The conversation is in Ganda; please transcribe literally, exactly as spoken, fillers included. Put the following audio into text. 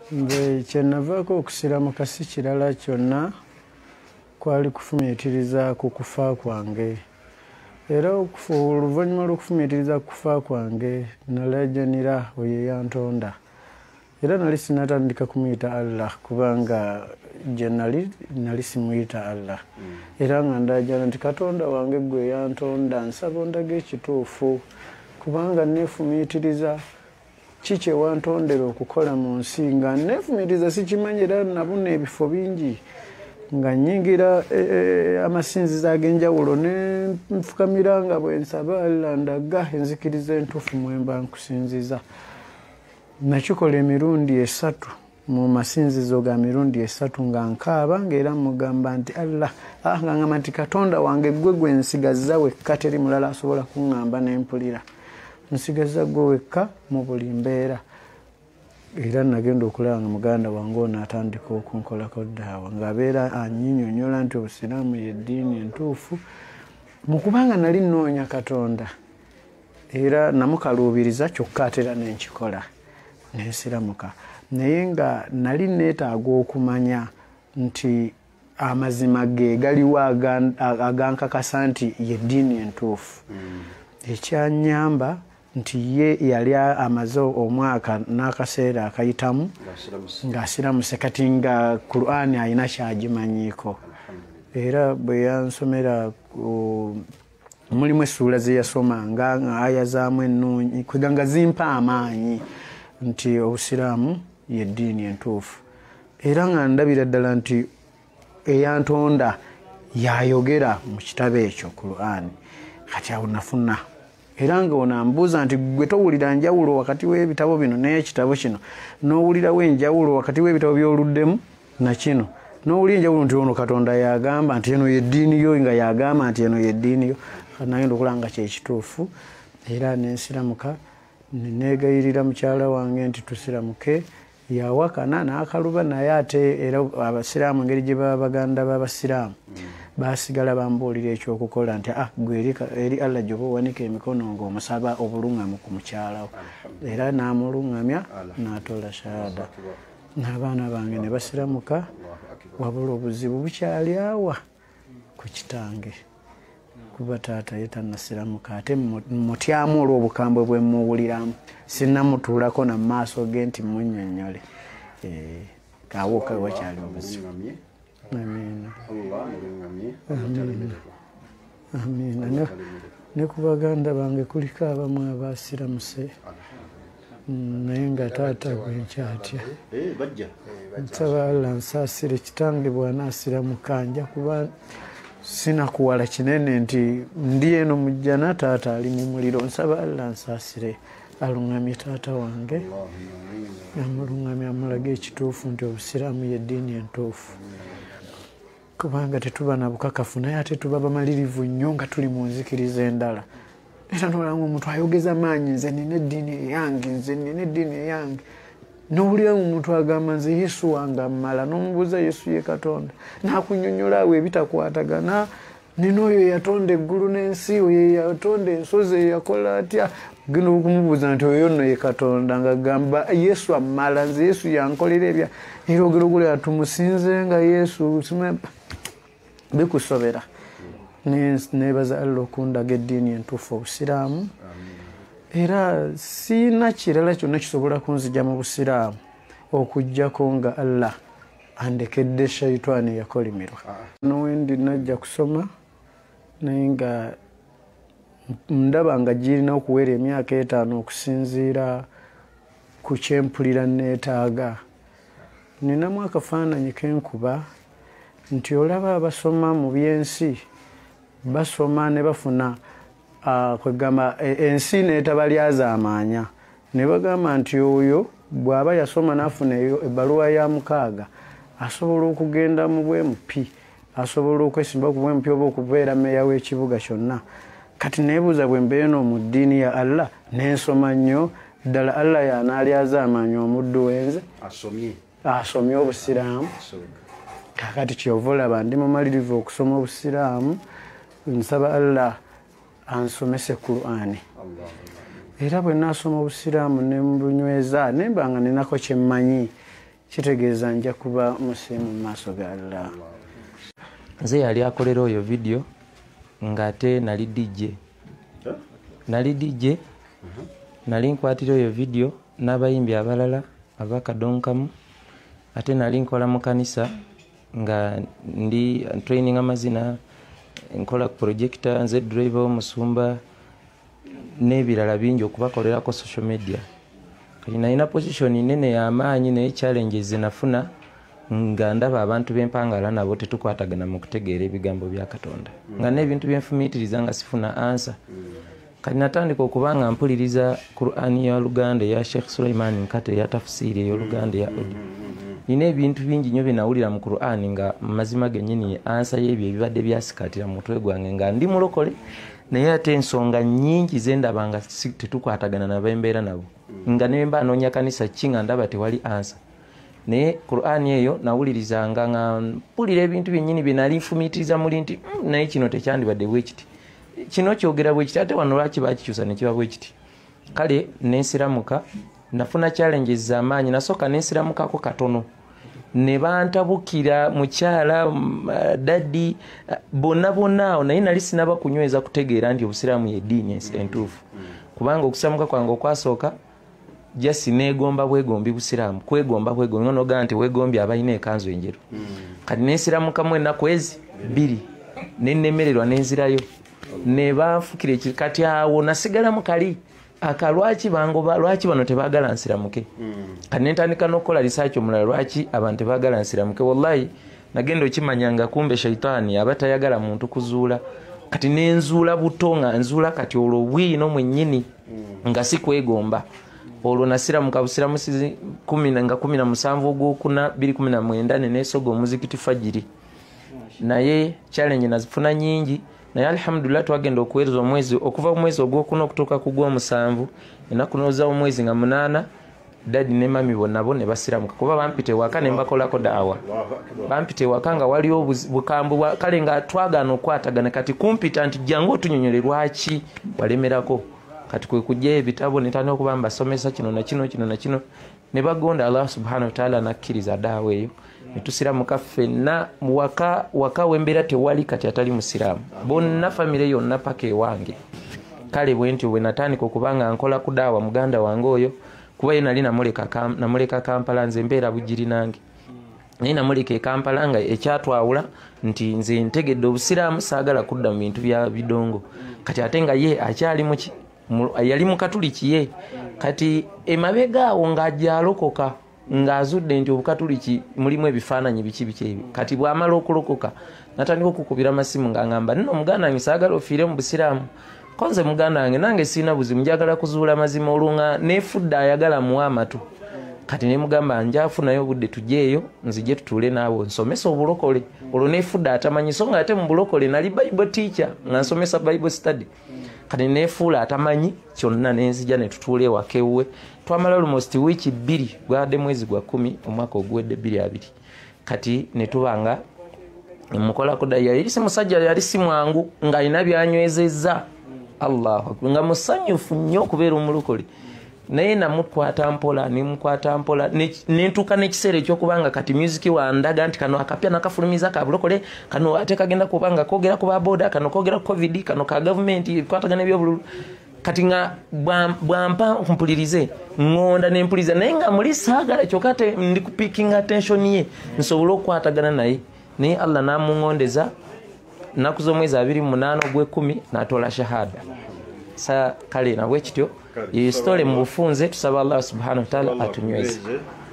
Nze kyenavaako okusiramuka si kirala kyonna kwali kufumiitiriza ku kufa kwange. Era oluvannyuma lw'okufumiitiriza ku kufa kwange nalajanira oyo eyantonda. Era nali sinatandika kumuyita Allah kubanga gye nali nali simuyita Allah. Era nga ndajana nti Katonda wange gwe eyantonda nsaba ondage ekituufu kubanga neefumiitiriza kiki wantondera okukola mu nsi nga neefumiitiriza sikimanyi era nabuna ebifo bingi nga nyingira amasinzizo ag'enjawulo ne nfukamira nga bwe nsaba Allah ndaga enzikiriza entuufu mwemba nkusinziza. Nakikola emirundi esatu mu masinzizo ga mirundi esatu nga nkaaba ng'era mugamba nti Allah nga ngamba nti Katonda wange gwe gwe nsigazza wekka teri mulala asobola kuŋŋamba n'empulira. Nsigazza gwe wekka mu buli mbeera. Era nagenda okulaba nga muganda wange ono atandika okunkolako ddaawa ng'abeera anyinyonyola nti obusiraamu y'eddiini entuufu mu kubanga nali nnoonya Katonda era namukaluubiriza kyokka ate era nenkikola nensiramuka. Naye nga nali neetaaga okumanya nti amazima ge galiwo agankakasa nti y'eddiini entuufu. Ekyanyamba nti ye yali amaze omwaka n'akaseera akayitamu ng'asiramuse kati nga Qur'an alina kyagimanyiiko. Era bwe yansomera mulimu essuula ze yasomanga nga aya zaamu ennungi kweganga zimpa amaanyi nti obusiraamu y'eddiini entuufu. Era nga ndabira ddala nti eyantonda yayogera mu kitabo ekyo Qur'an. Kati awo nafuna era nga onambuuza nti gwe towulira njawulo wakati w'ebitabo bino n'ekitabo kino n'owulirawo enjawulo wakati w'ebitabo by'oluddemu na kino n'owulira enjawulo nti ono Katonda yagamba nti eno y'eddiini yo nga yagamba nti eno y'eddiini yo. Nagenda okulaba nga kyekituufu era nensiramuka neneegayirira mukyala wange nti tusiramuke. Yawakana n'akaluba naye ate era abasiraamu engeri gye baba baganda b'abasiraamu basigala bambuulira ekyokukola nti ah gwe eri Allah gy'oba owanika emikono ng'omusaba obuluŋŋamu ku mukyalawo. Era n'amuluŋŋamya n'atoola shahada. N'abaana bange ne basiramuka wabula obuzibu bukyali awa ku kitange kuba taata ye tannasiramuka ate mutyamu olw'obukambwe bwe muwuliramu sinnamutuulako na maaso ge nti munnyonnyole. Kaawo kawe wakyali obuzibu. Amiina. Amiina. Ne ku baganda bange kuliko abamu abasiramuse naye nga taata gwe nkyatya. Nsaba Allah nsaasire kitange bw'anaasiramuka nja kuba sinakuwala kinene nti ndi eno mujjana taata ali mu muliro. Nsaba Allah nsaasire aluŋŋamye taata wange amuluŋŋamye amulaga ekituufu nti obusiraamu y'eddiini entuufu kubanga tetuba na bukakafu naye ate tuba bamalirivu nnyo nga tuli mu nzikiriza endala. Era n'olaba omuntu ayogeza maanyi nze nina eddiini eyange nze nina eddiini eyange n'owulira omuntu agamba nze Yesu wange amala n'omubuuza Yesu ye Katonda n'akunnyonnyola awo ebitakwatagana. Nina oyo yatonda eggulu n'ensi oyo yatonda ensozi eyakola atya genda okumubuuza nti oyo nno ye Katonda nga gamba Yesu amala nze Yesu yankolera ebya era ogera ogula tumusinze nga Yesu bikusobera. Neebaza Allah okundaga eddiini entuufu obusiraamu era siina kirala kyonna kisobola kunzija mu busiraamu okuggyako nga Allah andekedde shayitaani yakolimirwa. Nowendi najja kusoma naye nga ndaba nga girina okuwera emyaka etaano okusinziira ku kyempulira neetaaga. Ninamu akafaananyi kenkuba nti olaba abasoma mu byensi basoma ne bafuna kwegamba ensi neetabalyazaamaanya ne bagamba nti oyo bw'aba yasoma n'afuna ebbaluwa ya mukaaga asobola okugenda mu bwe mupi asobola okwesimba ku bwe mupi oba okubeera meeya w'ekibuga kyonna. Kati neebuuza bwe mbeeno mu ddiini ya Allah n'ensoma nnyo ddala Allah y'anaalyazaamaanya omuddu wenze asomye obusiraamu. Kakati kyova olaba ndi mumalirivu okusoma obusiraamu. Nsaba Allah ansomese Qur'ani. Era bwe naasoma obusiraamu ne mbunyweza nemba nga ninako kye mmanyi kitegeeza nja kuba musiimu mu maaso ga Allah. Nze yali akolera oyo video ngate nali D J. Nali D J. Nali nkwatira oyo video n'abayimbi abalala abakadonkamu. Ate nali nkola mu kanisa nga ndi training amazina nkola projector nze driver omusumba n'ebirala bingi okubakolera ko social media. Kali ina position nene ya maanyi ne challenges nafuna nga ndaba abantu b'empangala nabo tetukwatagana mu kutegeera ebigambo bya Katonda. Nga n'ebintu byenfumiitiriza nga sifuna answer. Kali natandika okubanga mpuliriza Qur'ani ya Uganda ya Sheikh Sulaiman Nkate ya tafsiri ya Uganda ya audio. Nina ebintu bingi nnyo binawulira mu Qur'ani nga mazima gennyini answer y'ebyo ebibadde byasikatira mu mutwe gwange nga ndi mulokole naye ate ensonga nnyingi zendabanga tetukwatagana n'abembeera nabo. Nga ne mba noonya kanisa kinga ndaba tewali answer. Naye Qur'ani eyo nawulirizanga nga mpulira ebintu byennyini binali nfumiitiriza muli nti mm, naye kino tekyandibadde bwe kiti. Kino kyogera bwe kiti ate wano lwaki bakikyusa ne kiba bwe kiti. Kale nensiramuka nafuna challenges z'amaanyi nasooka nensiramukako katono. Ne bantabukira mukyala uh, daddi uh, bonna bonna naye nali sinaba kunyweza kutegeera nti obusiraamu ye ddiini entuufu. Kubanga okusiramuka kwange okwasooka jasi negomba bwegombi busiraamu kwegomba bwegombi ngono gante wegombi abayina ekanzu enjeru. Mm. Kati nensiramuka mu ennaku ezi bbiri nennemererwa nenzirayo ne baafukira kati awo nasigala mu kali akalwaki bango lwaki bano tebagala nsiramuke. Mm. Kati nentandika n'okukola research omulala lwaki abantu tebagala nsiramuke. Wallahi nagenda okimanyanga kumbe shaitani abatayagala muntu kuzuula. Kati nenzuula butonga nzuula kati olwo bwino mwennyini nga si kwegomba. Olwo nasiramuka busiramusi kumi nga kumi na musanvu ogwokuna bbiri kumi na mwenda nenesoga omuzikiti fajiri. Naye challenge nazifuna nyingi naye alhamdulillah twagenda okuweereza omwezi okuva omwezi ogwokuna okutuuka ku gw'omusanvu ennaku noza omwezi nga munaana dadi ne mami bonna bo ne basiramuka kuba bampite waka ne mbakolako daawa. Bampite waka nga waliwo bukambu kale nga twagaana okwatagana kati kumpita nti jangu otunyonyole lwaki walemerako. Kati kwe kujja ebitabo netandika okuba mbasomesa kino na kino kino na kino ne bagonda Allah subhanahu wa ta'ala nakkiriza daawa eyo ne tusiramuka ffenna waka waka wembeera tewali kati atali musiraamu bonna famire yonna paka ewange. Kale bwe nti bwe natandika okubanga nkola ku daawa muganda wange oyo kuba ye nali namuleka kam, namuleka Kampala nze mbeera Bugiri nange. Naye namuleka e Kampala nga ekyatwawula nti nze ntegedde obusiraamu saagala kudda mu bintu bya bidongo. Kati ate nga ye akyali muki yali mukatuliki ye kati emabega awo ng'ajalokoka ng'azudde nti obukatuliki mulimu ebifaananyi biki biki ebi. Kati bw'amala okulokoka natandika okukubira amasimu ng'angamba nno muganda wange saagala ofiire mu busiraamu konze muganda wange nange sirina buzibu njagala kuzuula mazima olunga neefudde ayagala muwa amatu. Kati ne mugamba njafunayo obudde tujjeeyo nzije tutuule naawe nsomesa obulokole olwo neefudde atamanyi so nga ate mu bulokole nali Bible teacher nga nsomesa Bible study. Kati nefuula atamanyi kyonna nenzija ne tutuule ewaka ewuwe. Twamala almost wiiki bbiri gwadde mwezi gwa kumi omwaka ogwedde bbiri abiri. Kati ne tubanga mukolako daya yali si musajja yali si mwangu ng'alina byanywezezza Allahu nga musanyufu nnyo okubeera omulokole. Naye namukwata mpola nemukwata mpola nentuuka n'ekiseera ekyokubanga kati music wandaga nti kano akapya nakafulumiza ka bulokole kano ate kagenda kubanga kogera ku baboda kano kogera ku covid kano ka government kwatagana ebyobululu. Kati nga bwampa mpulirize ngonda nempuliza naye nga muli saagala kyokka ate ndi ku picking attention ye nsobola okwatagana naye. Naye Allah namungondeza nnaku z'omwezi abiri mu munaana ogw'ekkumi n'atoola shahada. Sa kale nabwe kityo ye story mu bufunze tusaba Allah subhanahu wa ta'ala atunyweze.